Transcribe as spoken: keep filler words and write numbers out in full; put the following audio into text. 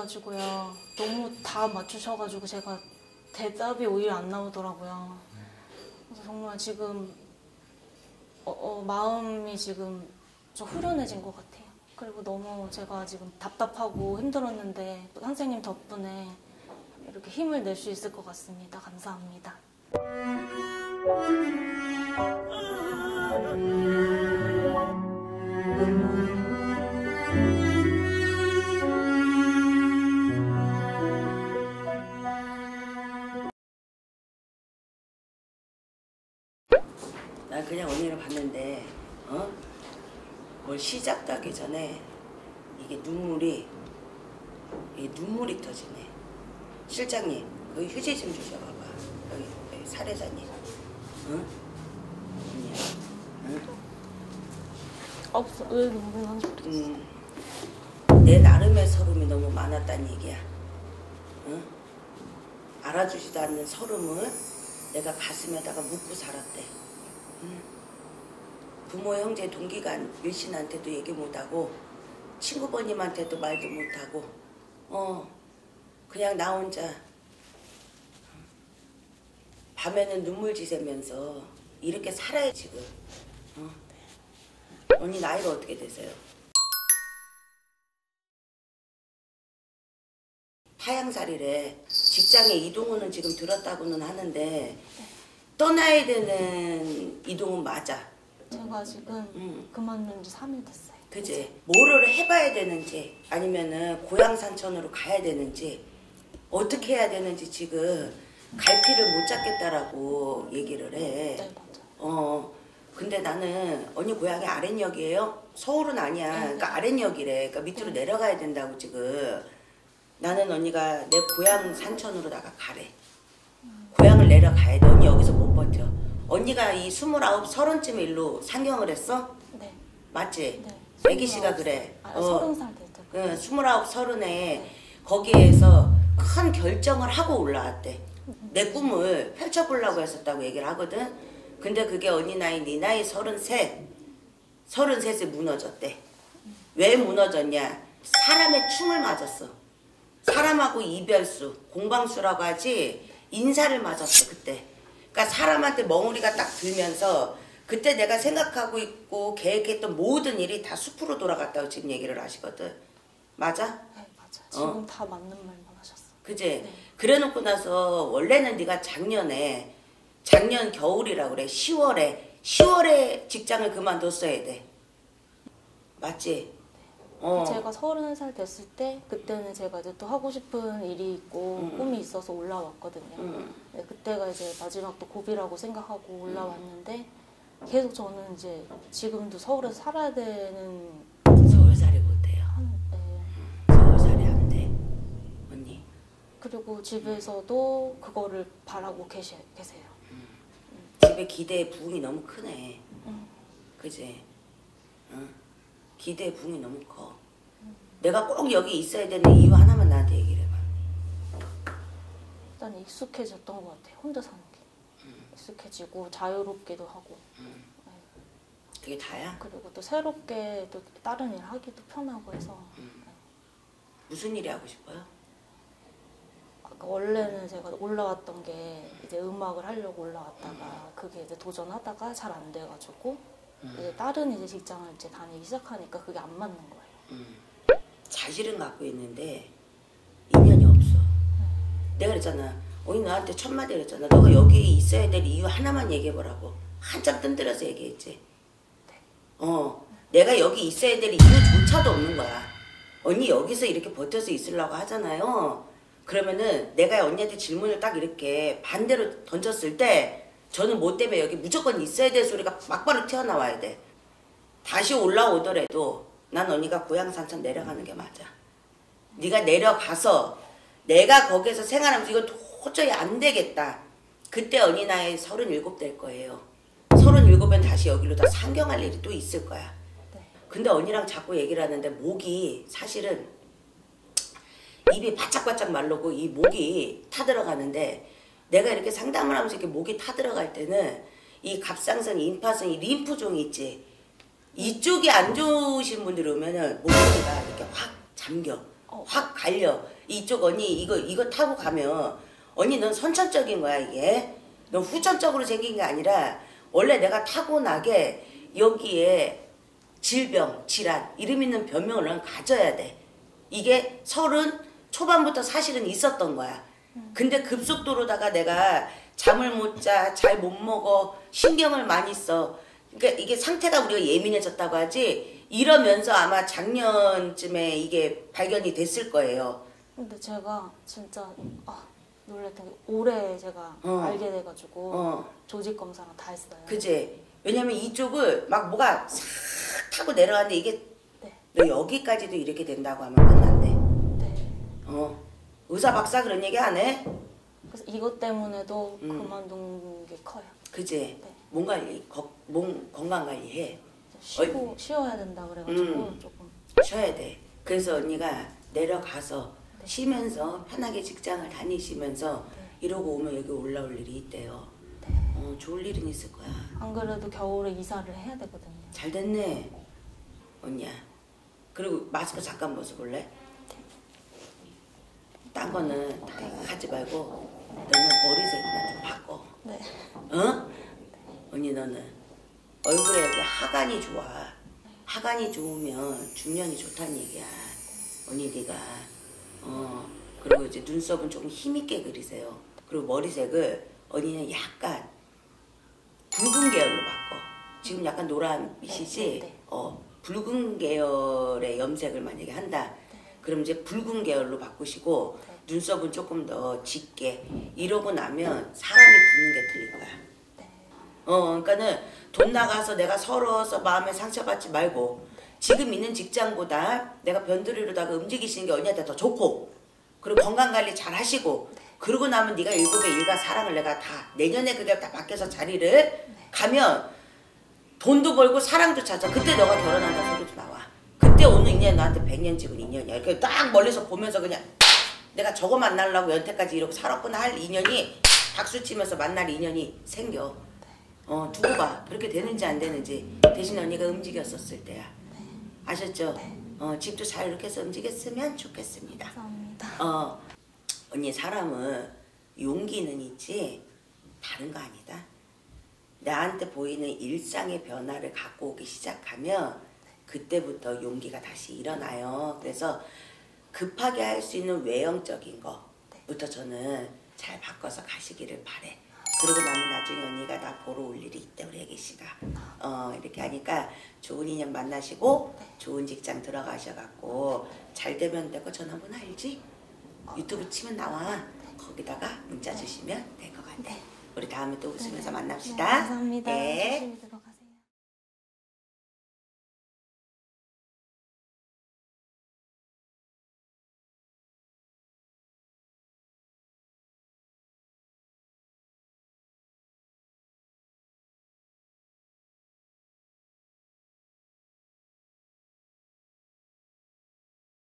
해가지고요. 너무 다 맞추셔가지고 제가 대답이 오히려 안 나오더라고요. 그래서 정말 지금 어, 어, 마음이 지금 좀 후련해진 것 같아요. 그리고 너무 제가 지금 답답하고 힘들었는데 선생님 덕분에 이렇게 힘을 낼 수 있을 것 같습니다. 감사합니다. 난 그냥 언니를 봤는데 어? 뭘 시작도 하기 전에 이게 눈물이 이게 눈물이 터지네. 실장님 거기 휴지 좀 주셔봐봐. 여기, 여기 사례자님. 응? 언니야. 응? 없어. 왜 눈물난지 모르겠어. 음, 내 나름의 서름이 너무 많았다는 얘기야. 응? 알아주지도 않는 서름을 내가 가슴에다가 묻고 살았대. 응? 부모, 형제, 동기간 일신한테도 얘기 못하고 친구버님한테도 말도 못하고 어 그냥 나 혼자 밤에는 눈물 지새면서 이렇게 살아요 지금. 어. 언니 나이가 어떻게 되세요? 파양살이래. 직장에 이동호는 지금 들었다고는 하는데 떠나야 되는 이동은 맞아. 제가 지금 음. 그만둔 지 삼 일 됐어요. 그지? 뭐를 해봐야 되는지 아니면은 고향 산천으로 가야 되는지 어떻게 해야 되는지 지금 갈피를 못 잡겠다라고 얘기를 해. 네, 맞아요. 어. 근데 나는 언니 고향이 아랫역이에요? 서울은 아니야. 네. 그러니까 아랫역이래. 그러니까 밑으로 네. 내려가야 된다고 지금. 나는 언니가 내 고향 산천으로다가 가래. 음. 고향을 내려가야 돼. 언니 여기서 못 버텨. 언니가 이 스물아홉, 서른쯤에 일로 상경을 했어? 네. 맞지? 네. 애기 씨가 그래. 아, 어. 서른 살 됐죠. 응, 스물아홉, 서른에 네. 거기에서 큰 결정을 하고 올라왔대. 내 꿈을 펼쳐보려고 했었다고 얘기를 하거든. 근데 그게 언니 나이, 네 나이 서른셋, 서른셋에 무너졌대. 왜 무너졌냐? 사람의 충을 맞았어. 사람하고 이별수, 공방수라고 하지 인사를 맞았어 그때. 그러니까 사람한테 멍우리가 딱 들면서 그때 내가 생각하고 있고 계획했던 모든 일이 다 숲으로 돌아갔다고 지금 얘기를 하시거든. 맞아? 네, 맞아. 지금 어. 다 맞는 말만 하셨어. 그지? 네. 그래놓고 나서 원래는 네가 작년에 작년 겨울이라고 그래. 시월에 시월에 직장을 그만뒀어야 돼. 맞지? 어. 제가 서른 살 됐을 때 그때는 제가 이제 또 하고 싶은 일이 있고 음. 꿈이 있어서 올라왔거든요. 음. 네, 그때가 이제 마지막 또 고비라고 생각하고 올라왔는데 계속 저는 이제 지금도 서울에서 살아야 되는 서울살이 못해요. 한, 네. 서울살이 안 돼. 언니. 그리고 집에서도 그거를 바라고 계시, 계세요. 음. 집에 기대의 부응이 너무 크네. 음. 그지? 응? 기대의 부응이 너무 커. 음. 내가 꼭 여기 있어야 되는 이유 하나만 나한테 얘기를 해봐. 일단 익숙해졌던 것 같아요. 혼자 사는 게. 음. 익숙해지고 자유롭기도 하고. 음. 네. 그게 다야? 그리고 또 새롭게 또 다른 일 하기도 편하고 해서. 음. 네. 무슨 일이 하고 싶어요? 아까 원래는 제가 올라왔던 게 이제 음악을 하려고 올라왔다가 그게 이제 도전하다가 잘 안 돼가지고 음. 이제 다른 이제 직장을 이제 다니기 시작하니까 그게 안 맞는 거예요. 음. 자질은 갖고 있는데 인연이 없어. 음. 내가 그랬잖아. 언니 나한테 첫 마디 그랬잖아. 너가 여기 있어야 될 이유 하나만 얘기해보라고. 한참 뜬들어서 얘기했지. 네. 어, 내가 여기 있어야 될 이유조차도 없는 거야. 언니 여기서 이렇게 버텨서 있으려고 하잖아요. 그러면은 내가 언니한테 질문을 딱 이렇게 반대로 던졌을 때 저는 뭐 때문에 여기 무조건 있어야 될 소리가 막바로 튀어나와야 돼. 다시 올라오더라도 난 언니가 고향 산천 내려가는 게 맞아. 네가 내려가서 내가 거기서 생활하면서 이거 도저히 안 되겠다. 그때 언니 나이 서른일곱 될 거예요. 서른일곱엔 다시 여기로 다 상경할 일이 또 있을 거야. 네. 근데 언니랑 자꾸 얘기를 하는데 목이 사실은 입이 바짝바짝 마르고 이 목이 타들어가는데 내가 이렇게 상담을 하면서 이렇게 목이 타들어갈 때는 이 갑상선, 임파선, 이 림프종이 있지. 이쪽이 안 좋으신 분들이 오면은 목소리가 이렇게 확 잠겨. 어. 확 갈려. 이쪽 언니 이거 이거 타고 가면 언니 넌 선천적인 거야 이게. 넌 후천적으로 생긴 게 아니라 원래 내가 타고나게 여기에 질병, 질환 이름 있는 변명을 넌 가져야 돼. 이게 서른 초반부터 사실은 있었던 거야. 근데 급속도로다가 내가 잠을 못 자, 잘 못 먹어, 신경을 많이 써. 그러니까 이게 상태가 우리가 예민해졌다고 하지. 이러면서 아마 작년쯤에 이게 발견이 됐을 거예요. 근데 제가 진짜 아, 놀랬던 게 올해 제가 어. 알게 돼가지고 어. 조직 검사랑 다 했어요. 그지? 왜냐면 이쪽을 막 뭐가 싹 타고 내려가는데 이게 네. 너 여기까지도 이렇게 된다고 하면 끝난대. 네. 어. 의사 박사 그런 얘기 안 해? 그래서 이것 때문에도 음. 그만둔 게 커요. 그지? 네. 몸 관리, 거, 몸 건강 관리해. 쉬고 쉬어야 된다 그래가지고 음. 조금 쉬어야 돼. 그래서 언니가 내려가서 네. 쉬면서 편하게 직장을 다니시면서 네. 이러고 오면 여기 올라올 일이 있대요. 네. 어, 좋을 일은 있을 거야. 안 그래도 겨울에 이사를 해야 되거든요. 잘 됐네, 언니야. 그리고 마스크 잠깐 벗어볼래? 딴 거는 다 하지 말고 너는 머리색이나 좀 바꿔. 네. 어? 언니 너는 얼굴에 여기 하관이 좋아. 하관이 좋으면 중년이 좋다는 얘기야. 언니 네가 어 그리고 이제 눈썹은 조금 힘있게 그리세요. 그리고 머리색을 언니는 약간 붉은 계열로 바꿔. 지금 약간 노란빛이지. 네, 네, 네. 어 붉은 계열의 염색을 만약에 한다. 네. 그럼 이제 붉은 계열로 바꾸시고 네. 눈썹은 조금 더 짙게. 이러고 나면 사람이 붓는 게 틀릴 거야. 네. 어, 그러니까는 돈 나가서 내가 서러워서 마음에 상처받지 말고 지금 있는 직장보다 내가 변두리로다가 움직이시는 게 언니한테 더 좋고 그리고 건강관리 잘 하시고 그러고 나면 네가 일곱의 일과 사랑을 내가 다 내년에 그게 다 바뀌어서 자리를 가면 돈도 벌고 사랑도 찾아. 그때 너가 결혼한다는 소리도 나와. 그때 오는 인연 너한테 백 년 찍은 인연이야. 이렇게 딱 멀리서 보면서 그냥 내가 저거 만나려고 여태까지 이러고 살았구나 할 인연이 박수 치면서 만날 인연이 생겨. 어 두고 봐. 그렇게 되는지 안 되는지. 대신 언니가 움직였었을 때야. 아셨죠? 어 집도 잘 이렇게 해서 움직였으면 좋겠습니다. 감사합니다. 어 언니 사람은 용기는 있지 다른 거 아니다. 나한테 보이는 일상의 변화를 갖고 오기 시작하면 그때부터 용기가 다시 일어나요. 그래서 급하게 할 수 있는 외형적인 거부터 저는 잘 바꿔서 가시기를 바래. 그러고 나면 나중에 언니가 나 보러 올 일이 있대 우리 애기 씨가. 어 이렇게 하니까 좋은 인연 만나시고 좋은 직장 들어가셔갖고 잘 되면 되고 전화번호 알지? 유튜브 치면 나와. 거기다가 문자 주시면 될 것 같아. 우리 다음에 또 웃으면서 만납시다. 네, 감사합니다. 네. 조심히 들어가세요.